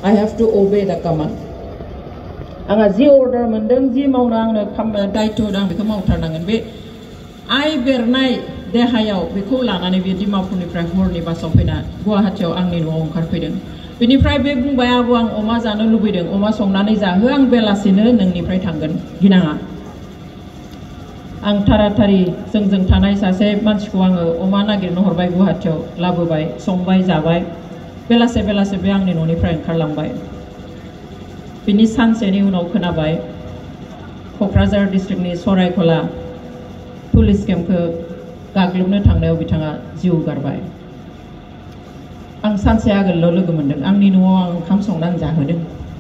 I have to obey the command. आंहा जि order मोनदों जि मावनो आंनो दायित्व होदों आं बेखौ मावथारनांगोन बे आइ बेरनाय देहायाव बेखौ लानानै बे डिमापुरनिफ्राय हरनि बासाव फैना गुवाहाटीयाव आंनि न'आव ओंखारफैदों बेनिफ्राय बे बुंबाय आबौ आं अमा जानो लुबैदों अमा संनानै जाहो आं बेलासिनो नोंनिफ्राय थांगोन गिनाङा आं थाराथारि जोंजों थानाय सासे मानसिखौ आङो अमा नागिरनो हरबाय गुवाहाटीयाव लाबोबाय संबाय जाबाय बेलासे बेलासे बे आंनि न'निफ्राय ओंखारलांबाय बिनि सानसेनि उनाव खोनाबाय क'क्राझार डिस्ट्रिक्टनि सरायखला पुलिस केम्पखौ गाग्लोबनो थांनायाव बिथाङा जिउ गारबाय आं सानसे आगोलल' लोगो मोनदों आंनि न'आव आं ओंखाम संनानै जाहोदों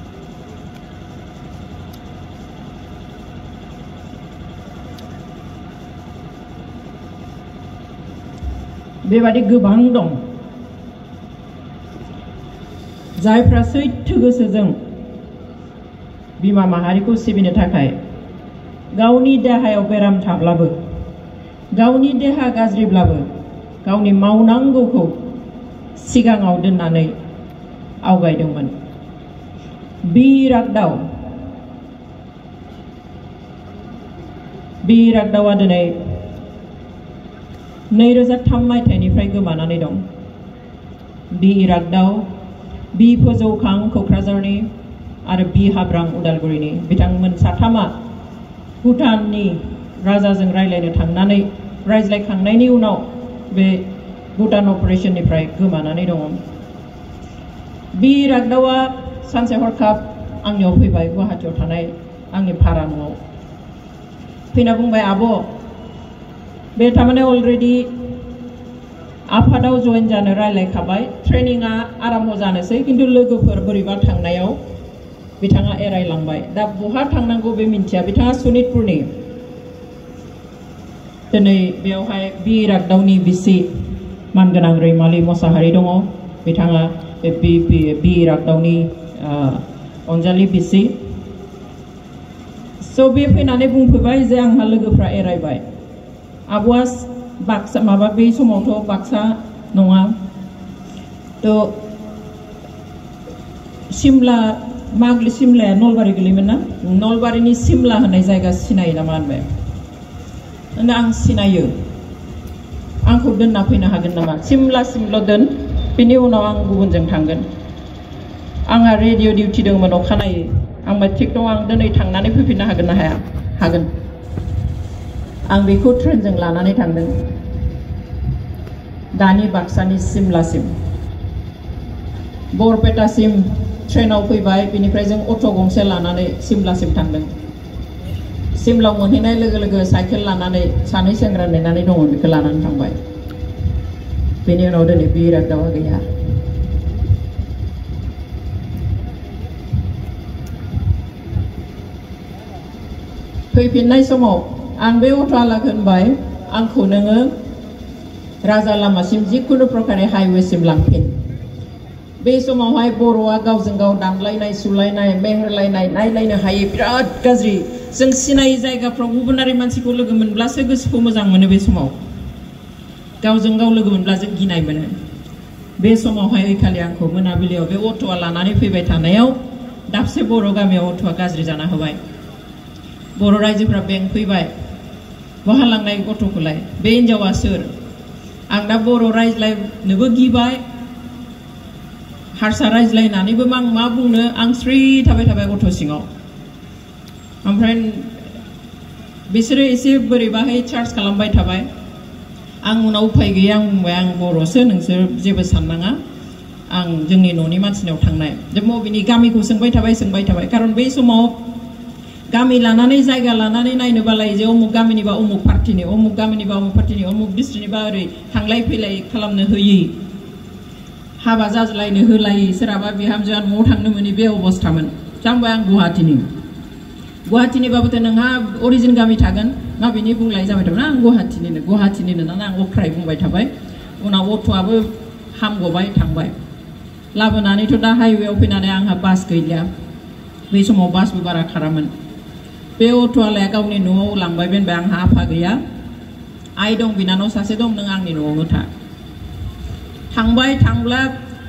बेबादि गोबां दं जायफ्रा सैथो गोसोजों बिमा माहारिखौ सिबिनो थाखाय गावनि देहायाव बेराम थाब्लाबो गावनि देहा गाज्रिब्लाबो गावनि मावनांगौखौ सिगाङाव दोननानै आवगायदोंमोन बिरागदावा दिनै 2003 मायथाइनिफ्राय गोमानानै दं बिरागदाव बि फोजौखां क'क्राझारनि आरो बि हाब्रां उदालगुरिनि बिथांमोन साथामा भुटाननि राजाजों रायज्लायनो थांनानै रायज्लायखांनायनि उनाव बे भुटान अपारेशननिफ्राय गोमानानै दङ बिरागदावा सानसे हरखाब आंनियाव फैबाय गुवाहाटीयाव थानाय आंनि भारा न'आव फैना बुंबाय आब' बे थारमाने अलरेडि आफादाव जइन जानो रायलायखाबाय ट्रेनिंआ आराम्भ जानोसै किन्तु लोगोफोर बोरैबा थांनायाव बिथाङा एरायलांबाय दा बहा थांनांगौ बे मिन्थिया बिथाङा सनितपुरनि दिनै बेवहाय बिरागदावनि बिसि मानगोनां रैमालि मोसाहारि दङ बिथाङा बिरागदावनि अनजालि बिसि स' बे फैनानै बुंफैबाय जे आंहा लोगोफ्रा एरायबाय आब'आ बाक्सा माबा बे समावथ' बाक्सा नङा थ' सिमला मागलि सिमलाया नलबारि गोलैयोमोन ना नलबारिनि सिमला होननाय जायगा सिनायो नामा होनबाय होनना आं सिनायो आंखौ दोनना फैनो हागोन नामा सिमलासिमल' दोन बिनि उनाव आं गुबुनजों थांगोन आंहा रेडिअ डिउटि दंमोन अखानायै आंबा थिग दं आं दिनै थांनानै फैफिननो हागोन ना हाया हागोन आं बेखौ ट्रेनजों लानानै थांदों दानि बाक्सानि सिमलासिम बरपेटासिम ट्रेनाव फैबाय बिनिफ्राय जों अट' गंसे लानानै सिमलासिम थांदों सिमलायाव मोनहैनाय लोगो लोगो साइकेल लानानै सानै सेंग्रा नेनानै दङ बेखौ लानानै थांबाय बेनि उनाव दिनै बिरागदावा गैया फैफिननाय समाव आं बे अट'आलाखौ होनबाय आंखौ नोङो राजा लामासिम जिखुनु प्रकारे हाइवेसिम लांफिन बे समावहाय बर'आ गावजों गाव दानलायनाय सुलायनाय मेहेरलायनाय नायलायनो हायै बिराद गाज्रि जों सिनायै जायगाफ्राव गुबुनारि मानसिखौ लोगो मोनब्लासो गोसोखौ मोजां मोनो बे समाव गावजों गाव लोगो मोनब्ला जों गिनाय मोनो बे समावहाय ओइखालि आंखौ मोनाबिलियाव बे अट'आ लानानै फैबाय थानायाव दाबसे बर' गामियाव अट'आ गाज्रि जाना होबाय बर' रायजोफ्रा बेंफैबाय बहा लांनाय गथ'खौलाय बे हिनजावा सोर आं दा बर' रायज्लायनोबो गिबाय हारसा रायज्लायनानैबो आं मा बुंनो आं स्रि थाबाय गथ' सिङाव ओमफ्राय बिसोरो एसे बोरैबाहाय चार्ज खालामबाय थाबाय आं उनाव उफाय गैया आं बुंबाय आं बर'सो नोंसोर जेबो साननाङा आं जोंनि न'नि मानसिनाव थांनाय जे बबेनि गामिखौ सोंबाय थाबाय खारन बै समाव गामि लानानै जायगा लानानै नायनो बालाय जे अमुक गामिनिबा अमुक पार्टिनि अमुक गामिनिबा अमुक पार्टिनि अमुक डिस्ट्रिक्टनिबा ओरै थांलाय फैलाय खालामनो होयि हाबा जाज्लायनो होलायि सोरहाबा बिहामजोआ न'आव थांनो मोनि बे अबस्थामोन जामबाय आं गुवाहाटीनिबाबोथ' नोंहा अरिजिन गामि थागोन माबेनि बुंलाय जाबाय थाबाय आं गुवाहाटीनिनो ना आं अख्राय बुंबाय थाबाय उनाव अट'आबो हामगबाय थांबाय लाबोनानैथ' दा हाइवेआव फैनानै आंहा बास गैलिया बै समाव बासबो बारा खारामोन बे अट'आलाया गावनि न'आव लांबाय बेनबाय आंहा आफा गैया आइ दं बिनानाव सासे दं नों आंनि न'आवनो था थांबाय थांब्ला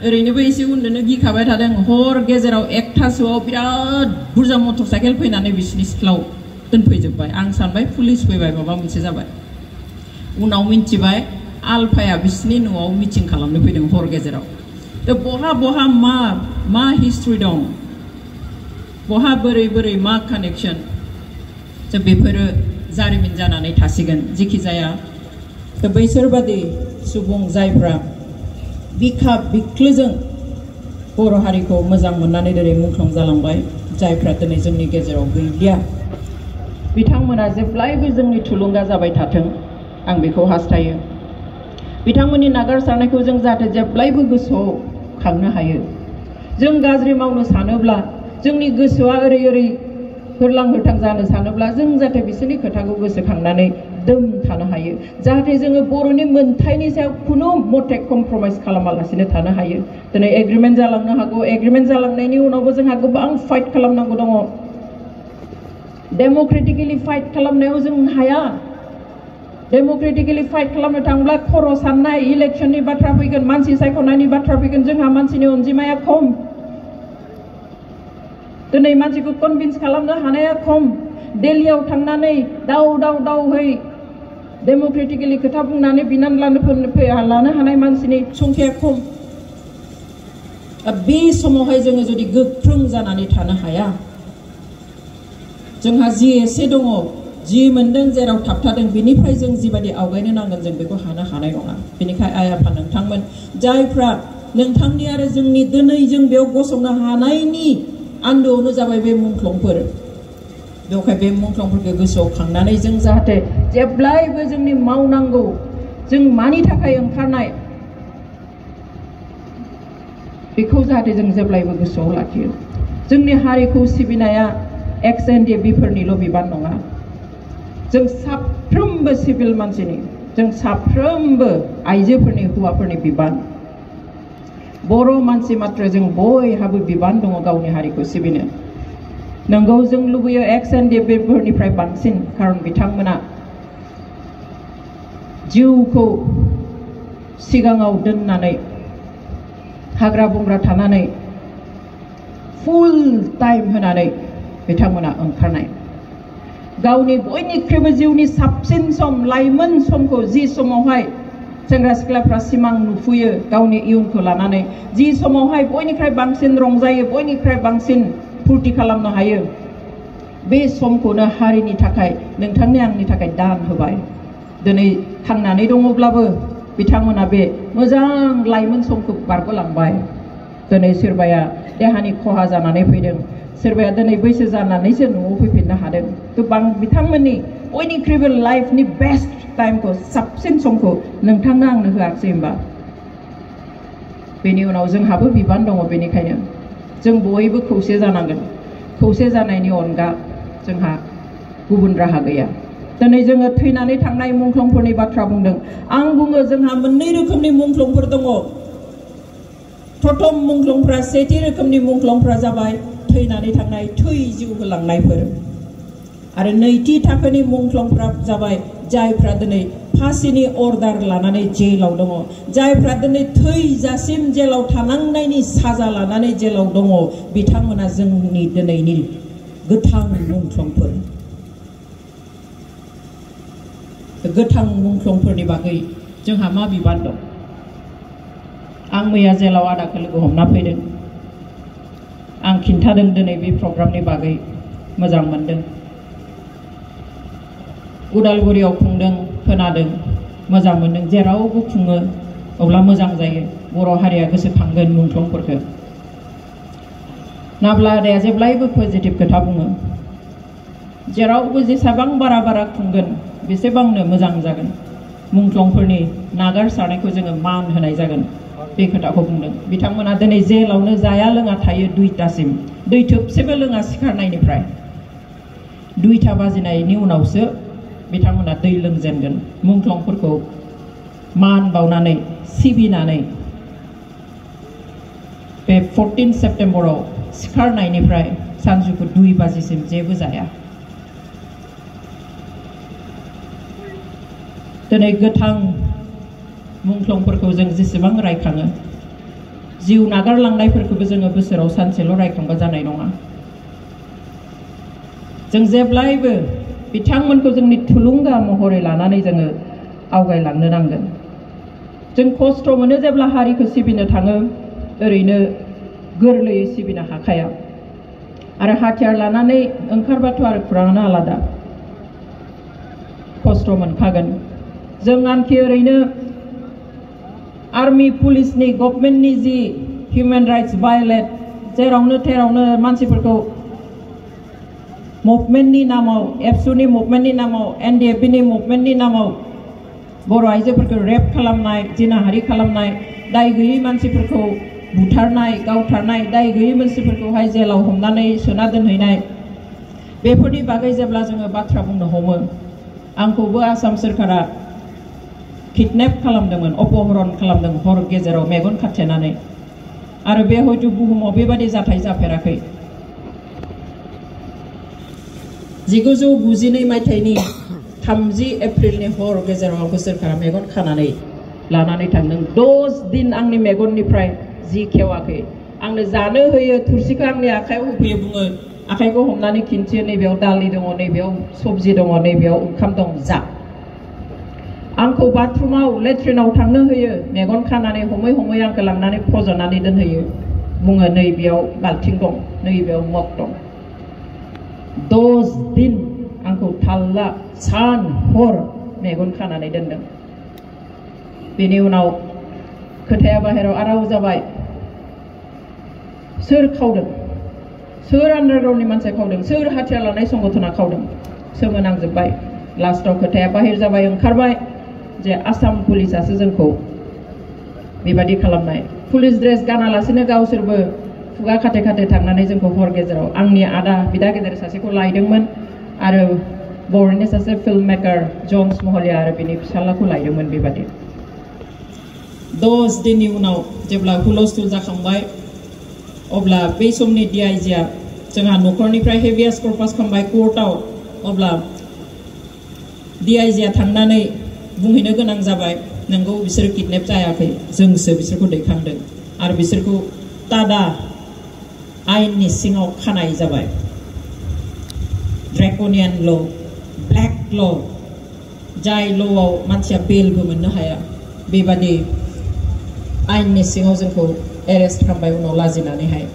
ओरैनोबो एसे उन्दुनो गिखाबाय थादों हर गेजेराव 1टासोआव बिराद बुरजा मटर साइकेल फैनानै बिसिनि सिथ्लाव दोनफैजोब्बाय आं सानबाय पुलिस फैबाय माबा मोनसे जाबाय उनाव मिन्थिबाय आलफाया बिसिनि न'आव मिटिं खालामनो फैदों हर गेजेराव दा बहा मा हिस्ट्रि दं बहा बोरै मा कानेक्शन दा बेफोरो जारिमिन जानानै थासिगोन जेखि जाया दा बैसोरबादि सुबुं जायफ्रा बिखा बिख्लोजों बर' हारिखौ मोजां मोननानै दिनै मुंख्लं जालांबाय जायफ्रा दिनै जोंनि गेजेराव गैलिया बिथांमोना जेब्लायबो जोंनि थुलुंगा जाबाय थाथों आं बेखौ हास्थायो बिथांमोननि नागारसारनायखौ जों जाहाथे जेब्लायबो गोसोआव खांनो हायो जों गाज्रि मावनो सानोब्ला जोंनि गोसोआ ओरै होरलां होरथां जानो सानोब्ला जों जाहाथे बिसोरनि खोथाखौ गोसोखांनानै दम थानो हायो जाहाथे जोङो बर'नि मोनथायनि सायाव खुनु मते कमप्रमाइज खालामालासिनो थानो हायो दिनै एग्रिमेन्ट जालांनो हागौ एग्रिमेन्ट जालांनायनि उनावबो जोंहा गोबां फाइट खालामनांगौ दङ डेमोक्रेटिकेलि फाइट खालामनायाव जों हाया डेमोक्रेटिकेलि फाइट खालामनो थांब्ला खर' साननाय इलेक्शननि बाथ्रा फैगोन मानसि सायख'नायनि बाथ्रा फैगोन जोंहा मानसिनि अनजिमाया खम दिनै मानसिखौ कनभिन्स खालामनो हानाया खम दिल्लीयाव थांनानै दावहै डेमोक्रेटिकेलि खोथा बुंनानै बिनान लानो हानाय मानसिनि संख्याया खम बे समावहाय जोङो जुदि गोख्रों जानानै थानो हाया जोंहा जि एसे दङ जि मोनदों जेराव थाबथादों बिनिफ्राय जों जिबायदि आवगायनो नांगोन जों बेखौ हानाय नङा बेनिखायनो आइ आफा नोंथांमोन जायफ्रा नोंथांनि आरो जोंनि दिनै जों बेयाव गसंनो हानायनि आन्दोआवनो जाबाय बे मुंख्लंफोर बेवहाय बे मुंख्लंफोरखौ गोसोआव खांनानै जों जाहाथे जेब्लायबो जोंनि मावनांगौ जों मानि थाखाय ओंखारनाय बेखौ जाहाथे जों जेब्लायबो गोसोआव लाखियो जोंनि हारिखौ सिबिनाया XNDB-फोरनिल' बिबान नङा जों साफ्रोमबो सिभिल मानसिनि जों साफ्रोमबो आइजोफोरनि हौवाफोरनि बिबान बर' मानसि मात्र जों बयहाबो बिबान दङ गावनि हारिखौ सिबिनो नंगौ जों लुबैयो XNDB-फोरनिफ्राय बांसिन खारन बिथांमोना जिउखौ सिगाङाव दोननानै हाग्रा बंग्रा थानानै फुल टाइम होनानै बिथांमोना ओंखारनाय गावनि बयनिख्रुइबो जिउनि साबसिन सम लाइमोन समखौ जि समावहाय सेंग्रा सिख्लाफ्रा सिमां नुफुयो गावनि इयुनखौ लानानै जि समावहाय बयनिख्रुइ बांसिन रंजायो बयनिख्रुइ बांसिन फुर्ति खालामनो हायो बे समखौनो हारिनि थाखाय नोंथांनि आंनि थाखाय दान होबाय दिनै थांनानै दङब्लाबो बिथांमोना बे मोजां लाइमोन समखौ बारग'लांबाय दिनै सोरबाया देहानि खहा जानानै फैदों सोरबाया दिनै बैसो जानानैसो न'आव फैफिननो हादों गोबां बिथांमोननि बयनिख्रुइबो लाइफनि बेस्ट टाइमखौ साबसिन समखौ नोंथांनो आंनो होआखिसै होनबा बेनि उनाव जोंहाबो बिबान दङ बेनिखायनो जों बयबो खौसे जानांगोन खौसे जानायनि अनगा जोंहा गुबुन राहा गैया दिनै जोङो थैनानै थांनाय मुंख्लंफोरनि बाथ्रा बुंदों आं बुङो जोंहा मोननै रोखोमनि मुंख्लंफोर दङ प्रथम मुंख्लंफ्रा सेथि रोखोमनि मुंख्लंफ्रा जाबाय थैनानै थांनाय थै जिउ होलांनायफोर आरो नैथि थाखोनि मुंख्लंफ्रा जाबाय जायफ्रा दिनै फासिनि अर्डार लानानै जेलाव दङ जायफ्रा दिनै थैजासिम जेलाव थानांनायनि साजा लानानै जेलाव दङ बिथांमोना जोंनि दिनैनि गोथां मुंख्लंफोर गोथां मुंख्लंफोरनि बागै जोंहा मा बिबान दं आं मैया जेलाव आदाखौ लोगो हमना फैदों आं खिन्थादों दिनै बे प्रग्रामनि बागै मोजां मोनदों उदालगुरियाव खुंदों खोनादों मोजां मोनदों जेरावबो खुङो अब्ला मोजां जायो बर' हारिया गोसोखांगोन मुंख्लंफोरखौ नाब्ला आदाया जेब्लायबो पजिटिभ खोथा बुङो जेरावबो जेसेबां बारा खुंगोन बेसेबांनो मोजां जागोन मुंख्लंफोरनि नागारसारनायखौ जोङो मान होनाय जागोन बे खोथाखौ बुंदों बिथांमोना दिनै जेलावनो जाया लोङा थायो 2टासिम दै थोबसेबो लोङा सिखारनायनिफ्राय 2टा बाजिनायनि उनावसो बिथांमोना दै लोंजेनगोन मुंख्लंफोरखौ मान बावनानै सिबिनानै बे 14 सेप्टेम्बराव सिखारनायनिफ्राय सानजौफु 2 बाजिसिम जेबो जाया दिनै गोथां मुंख्लंफोरखौ जों जेसेबां रायखाङो जिउ नागारलांनायफोरखौबो जोङो बोसोराव सानसेल' रायखांबा जानाय नङा जों जेब्लायबो बिथांमोनखौ जोंनि थुलुंगा महरै लानानै जोङो आवगायलांनो नांगोन जों खस्थ' मोनो जेब्ला हारिखौ सिबिनो थाङो ओरैनो गोरलैयै सिबिनो हाखाया आरो हाथियार लानानै ओंखारबाथ' आरो खुराङानो आलादा खस्थ' मोनखागोन जों आनखि ओरैनो आर्मी पुलिसनि गभर्नमेन्टनि जि हिउमेन राइट्स भायलेट जेरावनो थेरावनो मानसिफोरखौ मुभमेन्टनि नामाव एबसुनि मुभमेन्टनि नामाव एनडिएफबिनि मुभमेन्टनि नामाव बर' आइजोफोरखौ रेप खालामनाय जिनाहारि खालामनाय दाय गैयै मानसिफोरखौ बुथारनाय गावथारनाय दाय गैयै मानसिफोरखौहाय जेलाव हमनानै सोना दोनहैनाय बेफोरनि बागै जेब्ला जोङो बाथ्रा बुंनो हमो आंखौबो आसाम सोरखारा किडनेप खालामदोंमोन अपहरन खालामदों हर गेजेराव मेगन खाथेनानै आरो बे हयতো बुहुमाव बेबादि जाथाय जाफेराखै 1992 मायथाइनि 30 एप्रिलनि हर गेजेराव आंखौ सोरखारा मेगन खानानै लानानै थांदों 10 दिन आंनि मेगननिफ्राय जि खेवाखै आंनो जानो होयो थुरसिखौ आंनि आखायाव होफैयो बुङो आखाइखौ हमनानै खिन्थियो नैबेयाव दालि दङ नैबेयाव सब्जि दङ नैबेयाव ओंखाम दं जा आंखौ बाथरुमाव लेट्रिनाव थांनो होयो मेगन खानानै हमै हमै आंखौ लांनानै फज'नानै दोनहैयो बुङो नैबेयाव बाल्थिं दं नैबेयाव मग दं 10 दिन आंखौ थाल्ला सान हर मेगन खानानै दोनदों बेनि उनाव खोथाया बाहेराव आराव जाबाय सोर खावदों सोर आन्डारग्राउन्डनि मानसिया खावदों सोर हाथियार लानाय संगठना खावदों सोमोनांजोब्बाय लास्टाव खोथाया बाहेर जाबाय ओंखारबाय जे आसाम पुलिसासो जोंखौ बेबादि खालामनाय पुलिस ड्रेस गानालासेनो गावसोरबो खुगा खाथे खाथे थांनानै जोंखौ हर गेजेराव आंनि आदा बिदा गेदेर सासेखौ लायदोंमोन आरो बर'नि सासे फिल्म मेकार जन्स महलिया आरो बिनि फिसालाखौ लायदोंमोन बेबादि 10 दिननि उनाव जेब्ला हुलस्थुल जाखांबाय अब्ला बे समनि DIGआ जोंहा न'खरनिफ्राय हेभियास कर्पास खालामबाय कोर्टआव अब्ला DIGआ थांनानै बुंहैनो गोनां जाबाय नंगौ बिसोर किडनेप जायाखै जोंसो बिसोरखौ दैखांदों आरो बिसोरखौ तादा आयेननि सिङाव खानाय जाबाय ड्रेकनियान ल ब्लेक ल जाय ल'आव मानसिया बेलबो मोननो हाया बेबादि आयेननि सिङाव जोंखौ एरेस्ट खालामबाय उनाव लाजिनानैहाय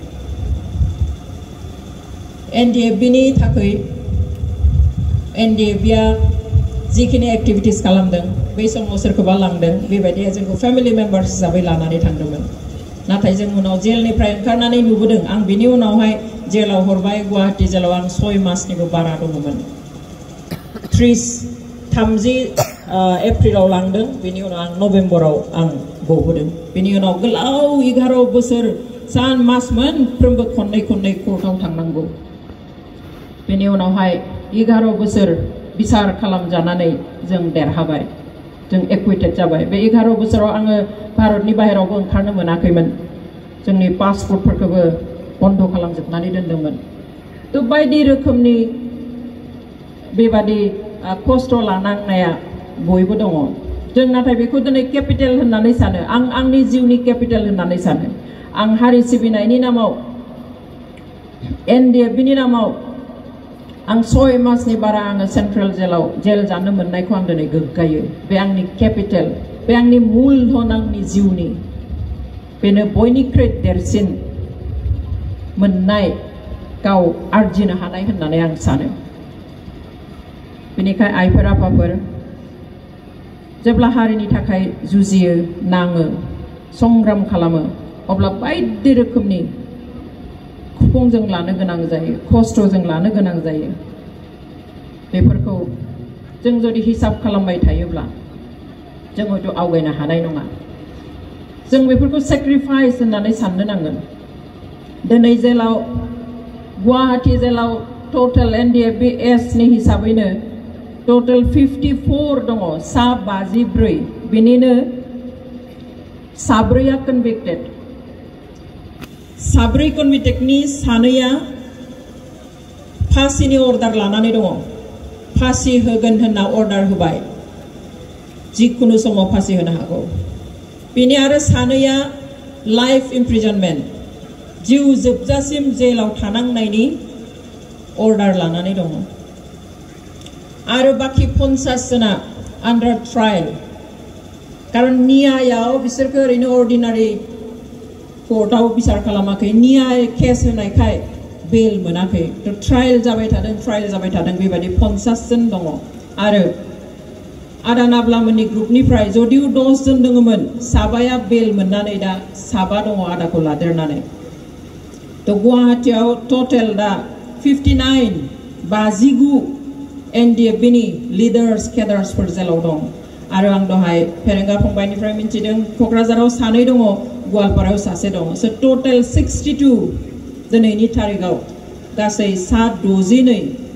एनडिएफबिनि थाखाय एनडिएफबिआ जिखिनि एक्टिभिटिस खालामदों बै समाव सोरखौबा लांदों बेबायदि जोंखौ फेमिलि मेम्बार्स हिसाबै लानानै थांदोंमोन नाथाय जों उनाव जेलनिफ्राय ओंखारनानै नुबोदों आं बिनि उनावहाय जेलाव हरबाय गुवाहाटी जेलाव आं 6 मासनिबो बारा दङमोन 30 एप्रिलाव लांदों बिनि उनाव आं नभेम्बराव आं गबोदों बिनि उनाव गोलाव 11 बोसोर सान मास मोनफ्रोमबो खननै कोर्टआव थांनांगौ बेनि उनावहाय 11 बोसोर बिसार खालामजानानै जों देरहाबाय जों एक्विटेड जाबाय बे 11 बोसोराव आङो भारतनि बाहेरावबो ओंखारनो मोनाखैमोन जोंनि पासपर्टफोरखौबो बन्द खालामजोबनानै दोनदोंमोन थ' बायदि रोखोमनि बेबादि खस्थ' लानांनाया बयबो दङ जों नाथाय बेखौ दिनै केपिटेल होननानै सानो आं आंनि जिउनि केपिटेल होननानै सानो आं हारि सिबिनायनि नामाव एनडिएफबिनि नामाव आं 6 मासनि बारा आङो सेन्ट्रेल जेलाव जेल जानो मोननायखौ आं दिनै गोग्गायो बे आंनि केपिटेल बे आंनि मूलधन आंनि जिउनि बेनो बयनिख्रुइ देरसिन मोननाय गाव आरजिनो हानाय होननानै आं सानो बेनिखाय आइफोर आफाफोर जेब्ला हारिनि थाखाय जुजियो नाङो संग्राम खालामो अब्ला बायदि रोखोमनि खुफुंजों लानो गोनां जायो खस्थ'जों लानो गोनां जायो बेफोरखौ जों जुदि हिसाब खालामबाय थायोब्ला जों हयथ' आवगायनो हानाय नङा जों बेफोरखौ सेक्रिफाइस होननानै साननो नांगोन दिनै जेलाव गुवाहाटी जेलाव टोटेल एनडिएफबि एसनि हिसाबैनो टोटेल 54 दङ सा 54 बेनिनो साब्रैया कनभिक्टेड साब्रै कनभिक्टेडनि सानैया फासिनि अर्डार लानानै दङ फासि होगोन होनना अर्डार होबाय जिखुनु समाव फासि होनो हागौ बेनि आरो सानैया लाइफ इमप्रिजनमेन्ट जिउ जोबजासिम जेलाव थानांनायनि अर्डार लानानै दङ आरो बाखि 50 जना आन्डार ट्रायल कारण नियायाव बिसोरखौ ओरैनो अर्डिनारि कोर्टआव बिसार खालामाखै नियाय केस होनायखाय बेल मोनाखै तो ट्रायल जाबाय थादों बेबायदि 50 जन दङ आरो आदा नाब्लामोननि ग्रुपनिफ्राय जदिउ 10 जन दङमोन साबाया बेल मोननानै दा साबा दङ आदाखौ लादेरनानै तो गुवाहाटीयाव टोटल दा 59 59 एनडिएफबिनि लिडार्स केडार्सफोर जेलाव दं आरो आं दहाय फेरेंगा फंबायनिफ्राय मिन्थिदों क'क्राझाराव सानै दङ गवालपारायाव सासे दङ सो टोटल 62 दिनैनि तारिखआव गासै 62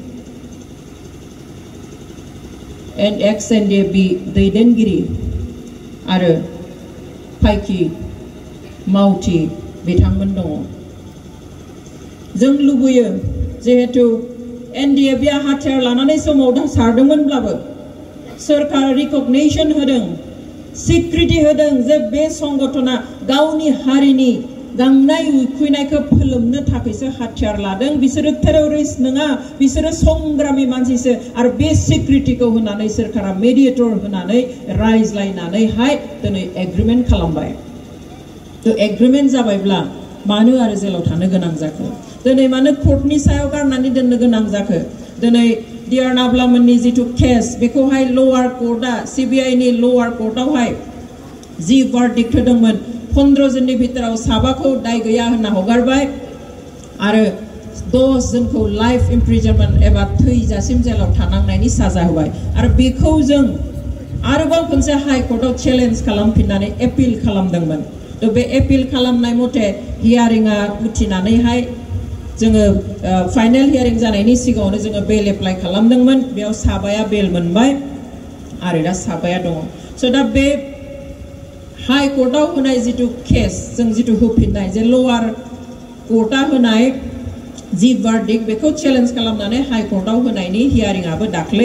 एक्स एनडिएफबि दैदेनगिरि आरो फायखि मावथि बिथांमोन दङ जों लुबैयो जिहेतु एनडिएफबिआ हाथियार लानानै समाव सारदोंमोनब्लाबो सरकार रिकगनिशन होदों स्वीकृति होदों जे बे संगठना गावनि हारिनि गांनाय उखैनायखौ फोलोमनो थाखायसो हाथियार लादों बिसोरो टेररिस्ट नङा बिसोरो संग्रामी मानसिसो आरो बे स्वीकृतिखौ होनानै सरकारा मेडिएटर होनानै रायज्लायनानैहाय दिनै एग्रीमेन्ट खालामबाय तो एग्रीमेन्ट जाबायब्ला मानो आरो जेलाव थानो गोनां जाखो दिनै मानो कोर्टनि सायाव गारनानै दोननो गोनां जाखो दिनै डिआर नाब्लामोननि जिथु केस बेखौहाय लोअर कोर्टआ सीबीआई नि लोअर कोर्टआवहाय जि भार्डिक्ट होदोंमोन 15 जननि भितराव साबाखौ दाय गैया होनना हगारबाय आरो 10 जनखौ लाइफ इमप्रिजनमेन्ट एबा थैजासिम जेलाव थानांनायनि साजा होबाय आरो बेखौ जों आरोबाव खनसे हाई कोर्टआव चेलेन्ज खालामफिननानै एपिल खालामदोंमोन तो बे एपिल खालामनाय मथे हियारिंआ उथिनानैहाय जोङो फाइनल हियारिं जानायनि सिगाङावनो जोङो बेल एप्लाइ खालामदोंमोन बेयाव साबाया बेल मोनबाय आरो दा साबाया दङ सो दा बे हाई कोर्टआव होनाय जिथु केस जों जिथु होफिननाय जे लोअर कोर्टआ होनाय जि भार्डिक्ट बेखौ चेलेन्ज खालामनानै हाई कोर्टआव होनायनि हियारिंआबो दाख्लै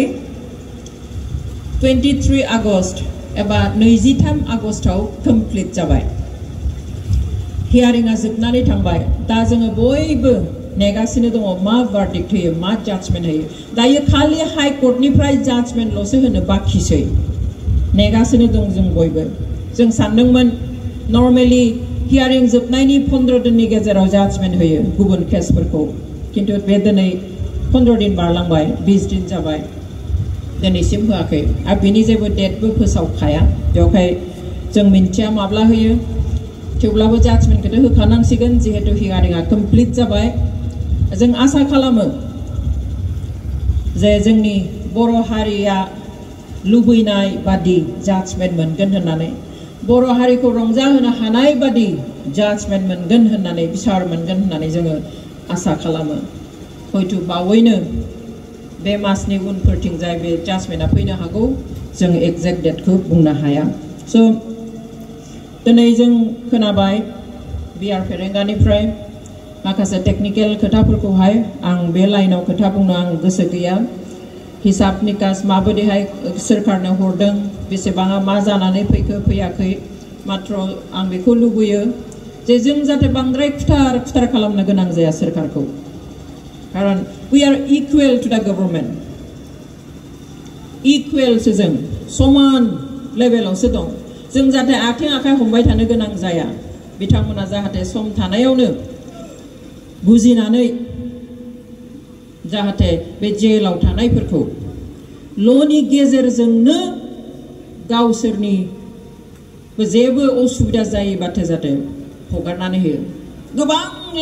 23 आगस्ट एबा 23 आगस्टआव कमप्लिट जाबाय हियारिंआ जोबनानै थांबाय दा जोङो बयबो नेगासिनो दङ मा भार्डिक्ट होयो मा जाजमेन्ट होयो दायो खालि हाई कोर्टनिफ्राय जाजमेन्टल'सो होनो बाखिसै नेगासिनो दं जों बयबो जों सानदोंमोन नर्मेलि हियारिं जोबनायनि 15 दिननि गेजेराव जाजमेन्ट होयो गुबुन केसफोरखौ किन्तु बे दिनै 15 दिन बारलांबाय 20 दिन जाबाय दिनैसिम होआखै आरो बिनि जेबो डेटबो फोसावखाया बेवहाय जों मिन्थिया माब्ला होयो थेवब्लाबो जाजमेन्टखौ होखानांसिगोन जिहेतु हियारिंआ कमप्लिट जाबाय जों आसा खालामो जे जोंनि बर' हारिया लुबैनाय बादि जाजमेन्ट मोनगोन होननानै बर' हारिखौ रंजाहोनो हानाय बादि जाजमेन्ट मोनगोन होननानै बिसार मोनगोन होननानै जोङो आसा खालामो हयथ' बावैनो बे मासनि उनफोरथिंजाय बे जाजमेन्टआ फैनो हागौ जों एक्जेक्ट डेटखौ बुंनो हाया स' दिनै जों खोनाबाय बिआर फेरेंगानिफ्राय माखासे टेक्निकेल खोथाफोरखौहाय आं बे लाइनाव खोथा बुंनो आं गोसो गैया हिसाब निकास माबायदिहाय सोरखारनो हरदों बेसेबाङा मा जानानै फैखो फैयाखै मात्र आं बेखौ लुबैयो जे जों जाहाथे बांद्राय खुथार खालामनो गोनां जाया सोरखारखौ कारण we are equal to the government इक्वेलसो जों समान लेभेलावसो दं जों जाहाथे आथिं आखाइ हमबाय थानो गोनां जाया बिथांमोना जाहाथे सम थानायावनो बुजिनानै जाहाथे बे जेलाव थानायफोरखौ ल'नि गेजेरजोंनो गावसोरनि जेबो असुबिदा जायोबाथाय जाहाथे हगारनानै होयो गोबां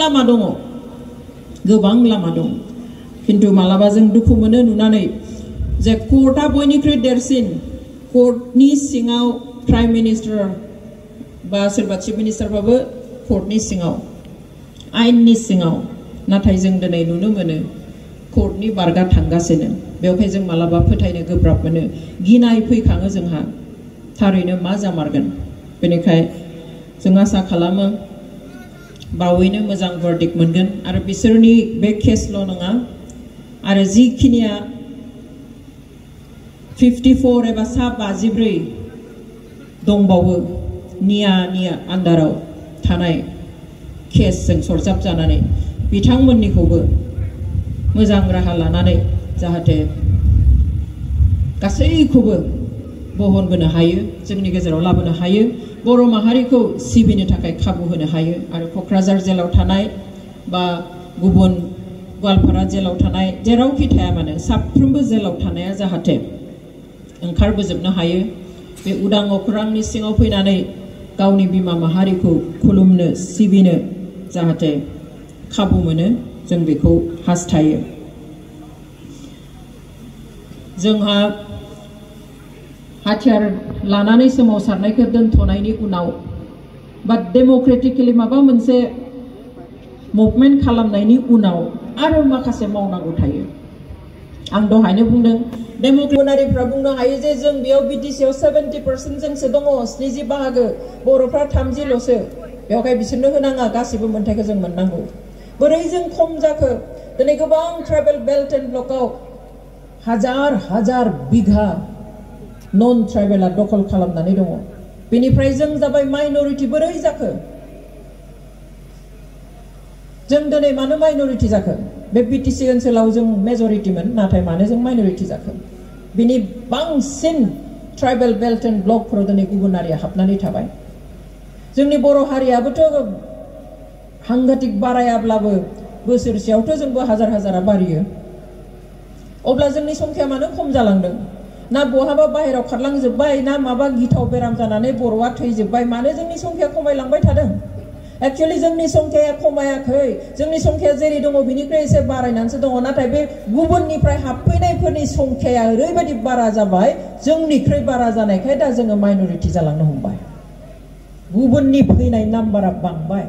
लामा दं किन्तु मालाबा जों दुखु मोनो नुनानै जे कोर्टआ बयनिख्रुइ देरसिन कोर्टनि सिङाव प्राइम मिनिस्टार बा सोरबा चिफ मिनिस्टारबाबो कोर्टनि सिङाव आयेननि सिङाव नाथाय जों दिनै नुनो मोनो कोर्टनि बारगा थांगासिनो बेवहाय जों मालाबा फोथायनो गोब्राब मोनो गिनाय फैखाङो जोंहा थारैनो मा जामारगोन बेनिखाय जों आसा खालामो बावैनो मोजां भार्डिक्ट मोनगोन आरो बिसोरनि बे केसल' नङा आरो जिखिनिया 54 एबा 54 दंबावो नियानि आन्दाराव थानाय केसजों सरजाब जानानै बिथांमोननिखौबो मोजां राहा लानानै जाहाथे गासैखौबो बहनबोनो हायो, जोंनि गेजेराव लाबोनो हायो, बर' माहारिखौ सिबिनो थाखाय खाबु होनो हायो आरो क'क्राझार जेलाव थानाय बा गुबुन गवालपारा जेलाव थानाय जेरावखि थाया मानो साफ्रोमबो जेलाव थानाया जाहाथे ओंखारबोजोबनो हायो, बे उदां अख्रांनि सिङाव फैनानै गावनि बिमा माहारिखौ खुलुमनो सिबिनो जाहाथे खाबु मोनो, जों बेखौ हास्थायो। जोंहा हाथियार लानानै सोमावसारनायखौ दोनथ'नायनि उनाव बा डेम'क्रेटिकेलि माबा मोनसे मुभमेन्ट खालामनायनि उनाव आरो माखासे मावनांगौ थायो। आं दहायनो बुंदों डेम'क्रेटारिफ्रा बुंनो हायो जे जों बेयाव बिटिसिआव 70% जोंसो दङ, 70 बाहागो, बर'फ्रा 30ल'सो, बेवहाय बिसोरनो होनाङा, गासिबो मोन्थायखौ जों मोननांगौ। बोरै जों खम जाखो? दिनै गोबां ट्राइबेल बेल्ट एन्ड ब्लकआव हाजार हाजार बिघा नन ट्राइबेला दखल खालामनानै दङ। बेनिफ्राय जों जाबाय माइनरिटि। बोरै जाखो? जों दिनै मानो माइनरिटि जाखो? बे बिटिसि ओनसोलाव जों मेजरिटिमोन, नाथाय मानो जों माइनरिटि जाखो? बिनि बांसिन ट्राइबेल बेल्ट एन्ड ब्लकफोराव दिनै गुबुन हारिया हाबनानै थाबाय। जोंनि बर' हारियाबोथ' हांगाटिक बारायाब्लाबो बोसोरसेयावथ' जोंबो हाजार हाजारा बारियो। अब्ला जोंनि संख्या मानो खम जालांदों? ना बहाबा बाहेराव खारलांजोब्बाय, ना माबा गिथाव बेराम जानानै बर'आ थैजोब्बाय? मानो जोंनि संख्या खमायलांबाय थादों? एक्चुअली जोंनि संख्याया खमायाखै, जोंनि संख्या जेरै दङ बिनिफ्राय एसे बारायनानैसो दङ। नाथाय बे गुबुननिफ्राय हाबफैनायफोरनि संख्याया ओरैबायदि बारा जाबाय, जोंनिख्रुइ बारा जानायखाय दा जोङो माइनरिटि जालांनो हमबाय। गुबुननि फैनाय नाम्बारा बांबाय,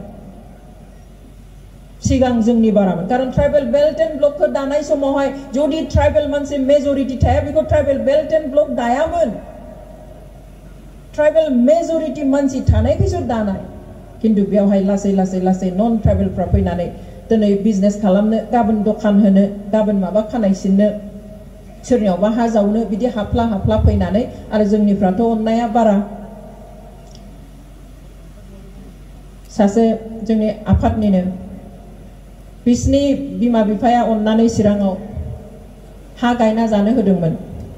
सिगां जोंनि बारामोन। कारण ट्राइबेल बेल्ट एन्ड ब्लकखौ दानाय समावहाय जुदि ट्राइबेल मानसि मेजरिटि थाया, बेखौ ट्राइबेल बेल्ट एन्ड ब्लक दायामोन। ट्राइबेल मेजरिटि मानसि थानायखौसो दानाय। किन्तु बेवहाय लासै लासै लासै नन ट्राइबेलफ्रा फैनानै दिनै बिजनेस खालामनो, गाबोन दखान होनो, गाबोन माबा खानाय सिननो, सोरनियावबा हा जावनो, बिदि हाफ्ला हाफ्ला फैनानै आरो जोंनिफ्राथ' अननाया बारा। सासे जोंनि आफादनिनो बिसिनि बिमा बिफाया अननानै चिराङाव हा गायना जानो होदोंमोन।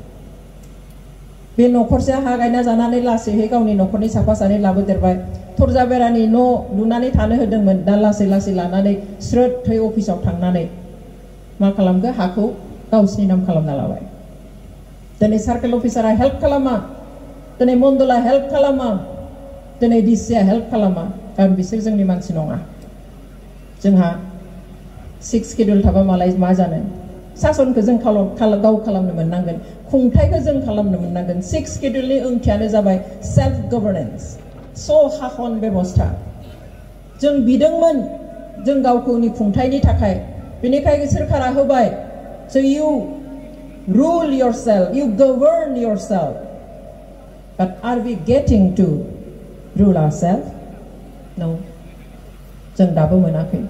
बे न'खरसेया हा गायना जानानै लासैहै गावनि न'खरनि साफा सानै लाबोदेरबाय। थरजा बेरानि न' लुनानै थानो होदोंमोन। दा लासै लासै लानानै स्रोदहै अफिसाव थांनानै मा खालामखो? हाखौ गावसिनि नाम खालामना लाबाय। दिनै सार्केल अफिसारा हेल्प खालामा, दिनै मण्डला हेल्प खालामा, दिनै डिसिआ हेल्प खालामा, कारण बिसोर जोंनि मानसि नङा। जोंहा 6 सिड्युल थाबा मालाय मा जानो? सासनखौ जों गाव खालामनो मोननांगोन, खुंथायखौ जों खालामनो मोननांगोन। 6 सिड्युलनि ओंथियानो जाबाय सेल्फ गभर्नेन्स, शासन बेबस्था। जों बिदोंमोन जों गावखौनि खुंथायनि थाखाय, बेनिखायनो सोरखारा होबाय। So you rule yourself, you govern yourself. But are we getting to rule ourselves? No. जों दाबो मोनाखै।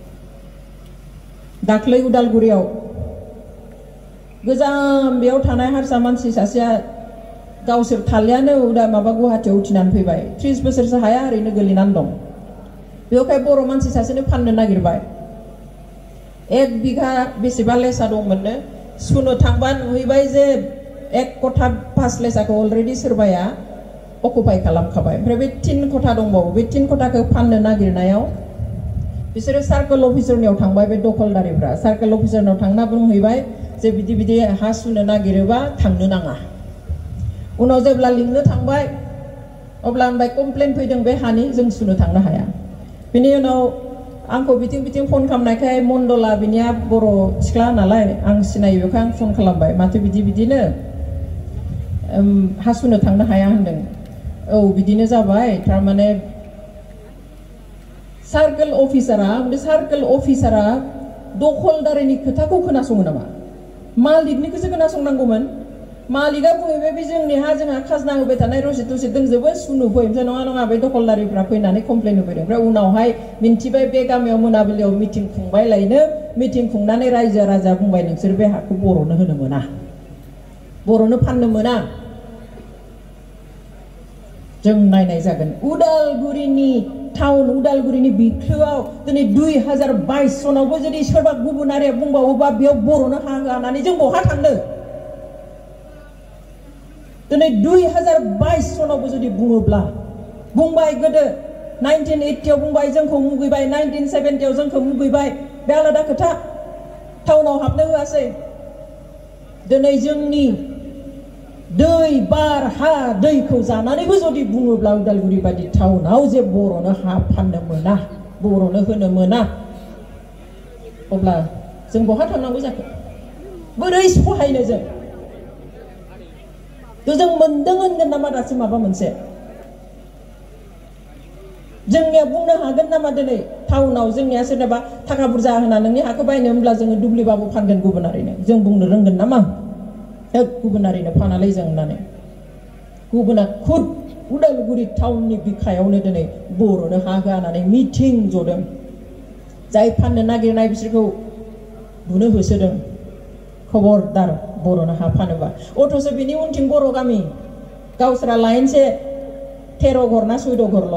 दाख्लै उदालगुरियाव गोजाम बेयाव थानाय हारसा मानसि सासेया गावसोर थालियानो माबा गुवाहाटीयाव उथिनानै फैबाय। 30 बोसोरसो हाया ओरैनो गोलैनानै दं। बेवहाय बर' मानसि सासेनो फाननो नागिरबाय। 1 बिघा बेसेबा लेसा दंमोननो, सुनो थांबा नुहैबाय जे 1 कथा 5 लेसाखौ अलरेडि सोरबाया अकुपाय खालामखाबाय। ओमफ्राय बे 3 कथा दंबावो। बे 3 कथाखौ फाननो नागिरनायाव बिसोरो सार्केल अफिसारनियाव थांबाय। बे दखलदारिफ्रा सार्केल अफिसारनाव थांना बुंहैबाय जे बिदि बिदि हा सुनो नागिरोबा थांनो नाङा। उनाव जेब्ला लिंनो थांबाय अब्ला होनबाय कमप्लेन फैदों बे हानि, जों सुनो थांनो हाया। बिनि उनाव आंखौ बिथिं बिथिं फन खालामनायखाय मण्डला बिनिया बर' सिख्ला नालाय आं सिनायो, बेखाय आं फन खालामबाय। माथो बिदि बिदिनो हा सुनो थांनो हाया होनदों। औ बिदिनो जाबाय, थारमाने सार्केल अफिसारा दखलदारिनि खोथाखौ खोनासङो नामा? मालिकनिखौसो खोनासंनांगौमोन। मालिकआ बुंहैबाय बे जोंनि हा, जोंहा खाजना होबाय थानाय रसिद थसिद दंजोबो, सुनो फै। ओमफ्राय नङा नङा बे दखलदारिफ्रा फैनानै कमप्लेन होफैदों। ओमफ्राय उनावहाय मिन्थिबाय बे गामियाव मोनाबिलियाव मिटिं खुंबाय लायनो। मिटिं खुंनानै रायजो राजा बुंबाय नोंसोर बे हाखौ बर'नो होनो मोना, बर'नो फाननो मोना। जों नायनाय जागोन। उदालगुरिनि टाउन उदालगुरिनि बिख्लोआव दिनै 2022 सनावबो जुदि सोरबा गुबुनारिया बुंबावोबा बेयाव बर'नो हा होनानै जों बहा थांनो दिनै 2022 सनावबो जुदि बुङोब्ला बुंबाय गोदो 1980 आव बुंबाय जोंखौ मुगैबाय 1970 आव जोंखौ मुगैबाय बे आलादा खोथा टाउनाव हाबनो होआसै दिनै जोंनि दै बार हा दैखौ जानानैबो जुदि बुङोब्ला उदालगुरि बायदि टाउनाव जे बर'नो हा फाननो मोना बर'नो होनो मोना अब्ला जों बहा थांनांगौ जाखो बोरै सहायनो जों मोनदों होनगोन नामा दासिम माबा मोनसे जोंनिया बुंनो हागोन नामा दिनै टाउनाव जोंनिया सोरनाबा थाखा बुरजा होना नोंनि हाखौ बायनो होनब्ला जोङो दुब्लिबाबो फानगोन गुबुनारिनो जों बुंनो रोंगोन नामा गुबुनारिनो फानालै जों होननानै गुबुना खुद उदालगुरि टाउननि बिखायावनो दिनै बर'नो हा होनानै मिटिं जदों जाय फाननो नागिरनाय बिसोरखौ बुनो होसोदों खबरदार बर'नो हा फानोबा अथ'स बिनि उनथिं बर' गामि गावसोरा लाइनसे 13 घर ना 14 घरल'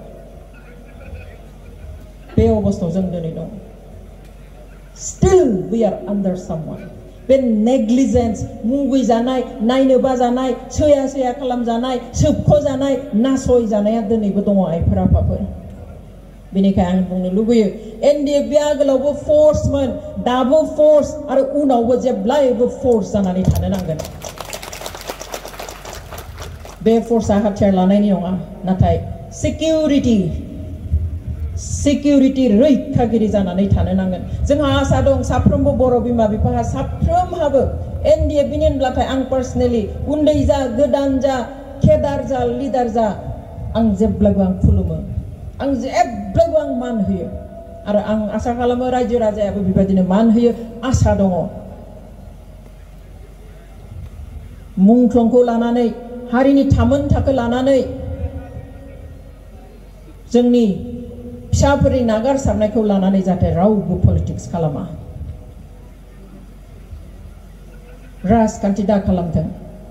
बे अबस्थायाव जों दिनै दं स्टिल वी आर आन्डार सामवान बे नेग्लिजेन्स मुगैजानाय नायनो बाजानाय सैया खालामजानाय सोबख'जानाय नासयजानाया दिनैबो दङ आइफोर आफाफोर बेनिखायनो आं बुंनो लुबैयो एनडिएफबि आगोलावबो फोर्समोन दाबो फोर्स आरो उनावबो जेब्लायबो फोर्स जानानै थानो नांगोन बे फोर्सआ हाथियार लानायनि नङा नाथाय सिकिउरिटि रैखागिरि जानानै थानो नांगोन जोंहा आसा दं साफ्रोमबो बर' बिमा बिफाहा साफ्रोमहाबो एनडिएफबिनि होनब्लाथाय आं पार्सनेलि उन्दै जा गोदान जा केडार जा लिडार जा आं जेब्लाबो आं खुलुमो आं जेब्लाबो आं मान होयो आरो आं आसा खालामो रायजो राजायाबो बेबायदिनो मान होयो आसा दङ मुंख्लंखौ लानानै हारिनि थामोनथाखो लानानै जोंनि फिसाफोरनि नागारसारनायखौ लानानै जाहाथे रावबो पलिटिक्स खालामा राजखान्थि दा खालामथों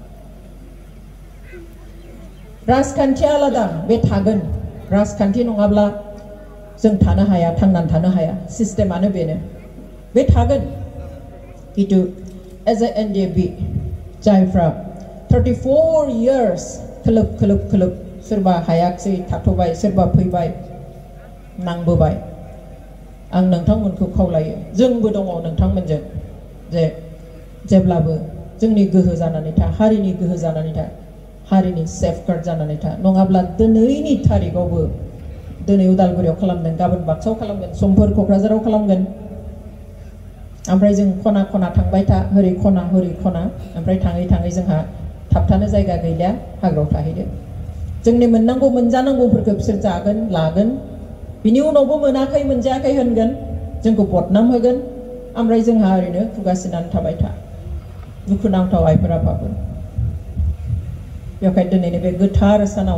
राजखान्थिया आलादा बे थागोन राजखान्थि नङाब्ला जों थानो हाया थांनानै थानो हाया सिस्टेमानो बेनो बे थागोन किन्तु एज ए एनडिएफबि जायफ्रा 34 years खोलोब सोरबा हायाखसै थाथ'बाय सोरबा फैबाय नांबोबाय आं नोंथांमोनखौ खावलायो जोंबो दङ नोंथांमोनजों जे जेब्लाबो जोंनि गोहो जानानै था हारिनि गोहो जानानै था हारिनि सेफगार्ड जानानै था नङाब्ला दिनैनि तारिखआवबो दिनै उदालगुरियाव खालामदों गाबोन बाक्सायाव खालामगोन समफोर क'क्राझाराव खालामगोन ओमफ्राय जों खना खना थांबाय था हरै खना ओमफ्राय थाङै जोंहा थाबथानो जायगा गैला हाग्रायाव थाहैदो जोंनि मोननांगौ मोनजानांगौफोरखौ बिसोर जागोन लागोन बिनि उनावबो मोनाखै मोनजायाखै होनगोन जोंखौ बदनाम होगोन ओमफ्राय जोंहा ओरैनो खुगासिनानै थाबाय था दुखुनांथाव आइफोर आफाफोर बेवहाय दिनैनि बे गोथार सानाव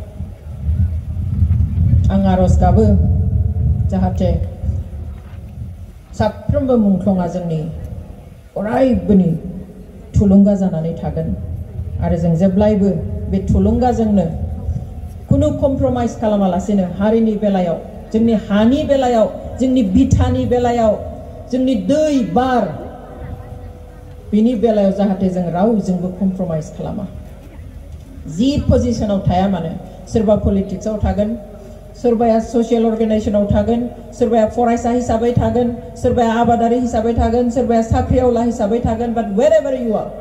आं आरज गाबो जाहाथे साफ्रोमबो मुंख्लंआ जोंनि अरायबोनि थुलुंगा जानानै थागोन आरो जों जेब्लायबो बे थुलुंगाजोंनो खुनु कमप्रमाइज खालामालासेनो हारिनि बेलायाव जोंनि हानि बेलायाव जोंनि बिथानि बेलायाव जोंनि दै बार बिनि बेलायाव जाहाथे जों रावजोंबो कमप्रमाइज खालामा जि पजिशनाव थाया मानो सोरबा पलिटिक्सआव थागोन सोरबाया ससियेल अर्गानाइजेशनाव थागोन सोरबाया फरायसा हिसाबै थागोन सोरबाया आबादारि हिसाबै थागोन सोरबाया साख्रिआवला हिसाबै थागोन बाट wherever you are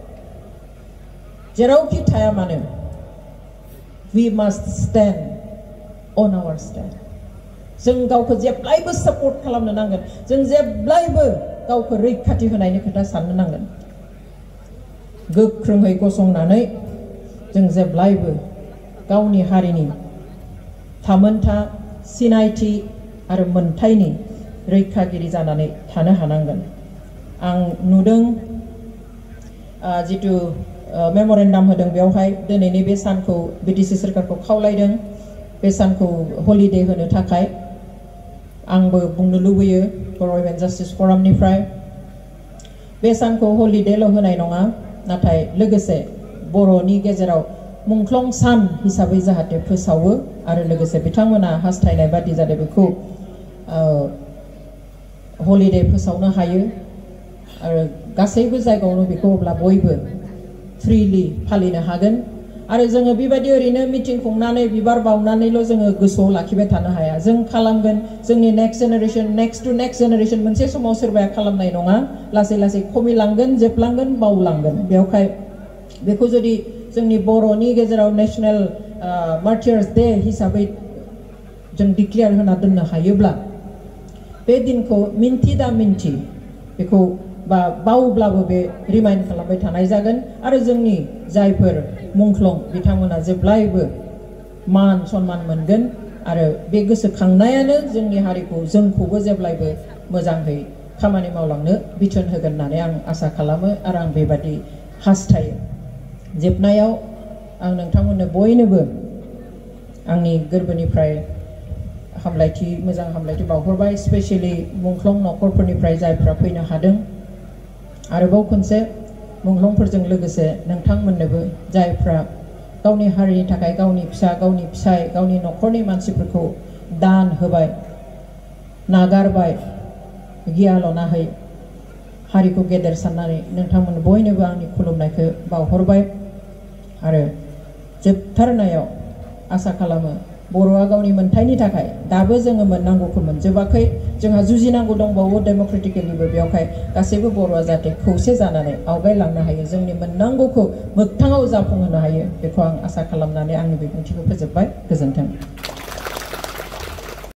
जेरावखि थाया मानो we must stand on our stand जों गावखौ जेब्लायबो सापर्ट खालामनो नांगोन जों जेब्लायबो गावखौ रैखाथि होनायनि खोथा साननो नांगोन गोख्रोङै गसंनानै जों जेब्लायबो गावनि हारिनि थामोनथा सिनायथि आरो मोनथायनि रैखागिरि जानानै थानो हानांगोन आं नुदों जितु मेम'रेन्डाम होदों बेवहाय दिनैनि बे सानखौ बिटिसि सोरखारखौ खावलायदों बे सानखौ हलिडे होनो थाखाय आंबो बुंनो लुबैयो बर' वुमेन जास्टिस फरामनिफ्राय बे सानखौ हलिडेल' होनाय नङा नाथाय लोगोसे बर'नि गेजेराव मुंख्लं सान हिसाबै जाहाथे फोसावो आरो लोगोसे बिथांमोना हास्थायनाय बादि जाहाथे बेखौ हलिडे फोसावनो हायो आरो गासैबो जायगायावनो बेखौ अब्ला बयबो फ्रिलि फालिनो हागोन आरो जोङो बेबायदि ओरैनो मिटिं खुंनानै बिबार बावनानैल' जोङो गोसोआव लाखिबाय थानो हाया जों खालामगोन जोंनि next generation next to next generation मोनसे समाव सोरबाया खालामनाय नङा लासै लासै खमिलांगोन जोबलांगोन बावलांगोन बेवहाय बेखौ जुदि जोंनि बर'नि गेजेराव नेशनेल मार्टियार्स डे हिसाबै जों डिक्लेयार होना दोननो हायोब्ला बे दिनखौ मिन्थि दा मिन्थि बेखौ बा बावब्लाबो बे रिमाइन्ड खालामबाय थानाय जागोन आरो जोंनि जायफोर मुंख्लं बिथांमोना जेब्लायबो मान सन्मान मोनगोन आरो बे गोसोखांनायानो जोंनि हारिखौ जोंखौबो जेब्लायबो मोजाङै खामानि मावलांनो बिथोन होगोन होननानै आं आसा खालामो आरो आं बेबादि हास्थायो जोबनायाव आं नोंथांमोननो बयनोबो आंनि गोरबोनिफ्राय हामलायथि मोजां हामलायथि बावहरबाय स्पेशली मुंख्लं न'खरफोरनिफ्राय जायफ्रा फैनो हादों आरोबाव खनसे मुंख्लंफोरजों लोगोसे नोंथांमोननोबो जायफ्रा गावनि हारिनि थाखाय गावनि फिसा गावनि फिसाय गावनि न'खरनि मानसिफोरखौ दान होबाय नागारबाय गियाल'नाहै हारिखौ गेदेर साननानै नोंथांमोन बयनोबो आंनि खुलुमनायखौ बावहरबाय आरो जोबथारनायाव आसा खालामो बर'आ गावनि मोनथायनि थाखाय दाबो जोङो मोननांगौखौ मोनजोबाखै जोंहा जुजिनांगौ दंबावो डेम'क्रेटिकेलिबो बेवहाय गासैबो बर'आ जाहाथे खौसे जानानै आवगायलांनो हायो जोंनि मोननांगौखौ मोगथाङाव जाफुंहोनो हायो बेखौ आं आसा खालामनानै आंनि बिबुंथिखौ फोजोबबाय गोजोन्थों